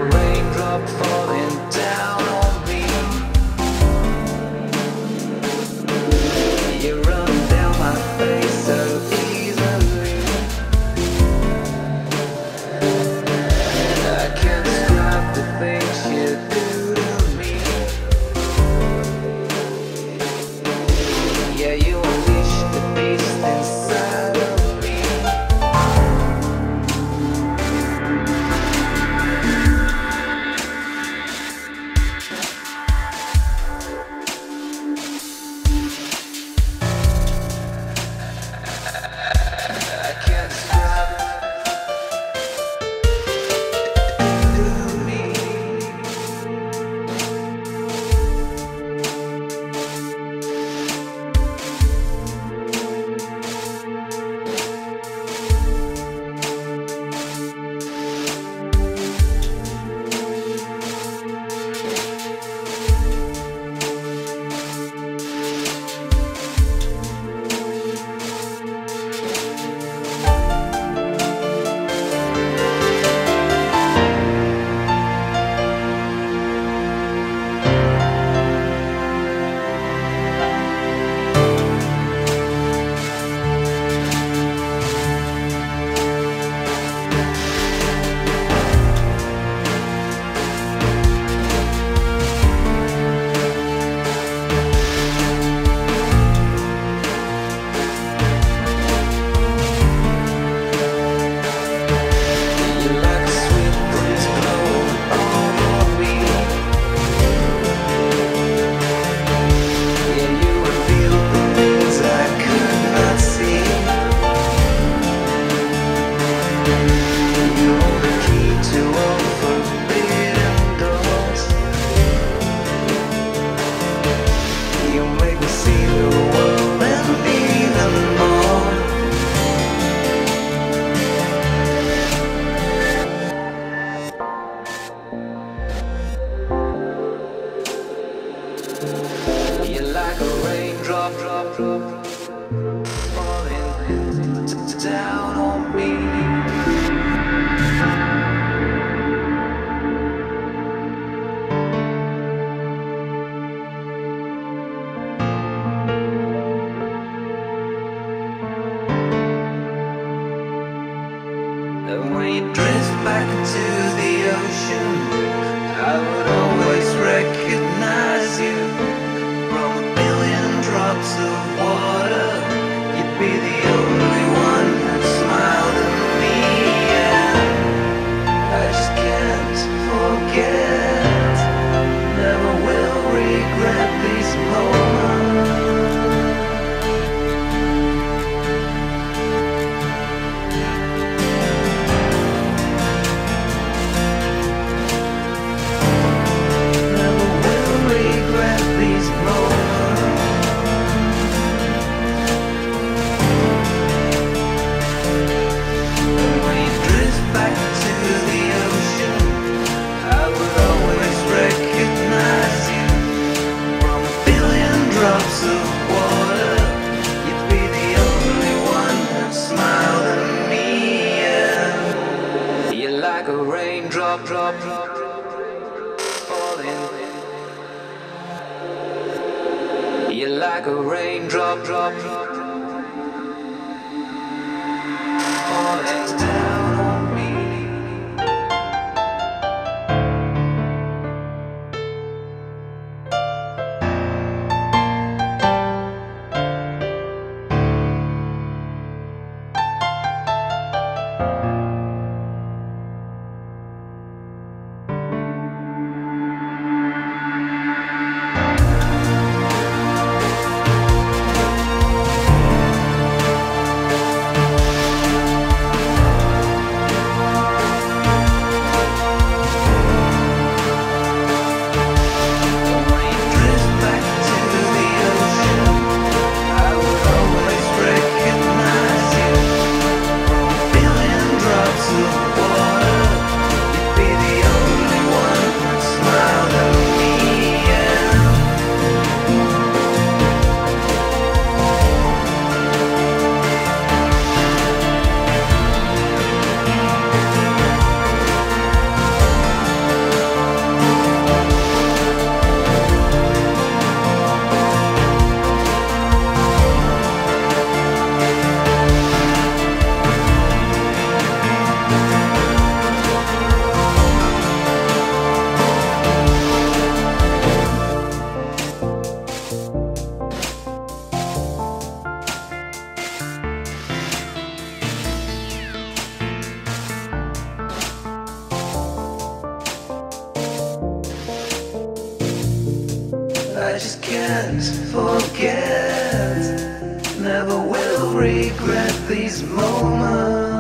raindrop falling down on me. You run down my face so easily. I can't describe the things you do to me. Yeah, you unleash the beast inside of me. I can't describe to me. You're like a sweet breeze blowing over me. Yeah, you reveal the things I could not see. You hold the key to all forbidden doors. You make me see the world and even more. You're like a raindrop falling down on me. And when you drift back into the ocean, I would always recognize you. From a billion drops of water, you'd be the only one that smiled at me. And I just can't forget, never will regret these moments. Never will regret these moments. And when you drift back to the ocean, I would always recognize you. From a billion drops of water, you'd be the only one that smiled at me. Yeah. You're like a raindrop falling. You're like a raindrop falling down on me. just can't forget. Never will regret these moments.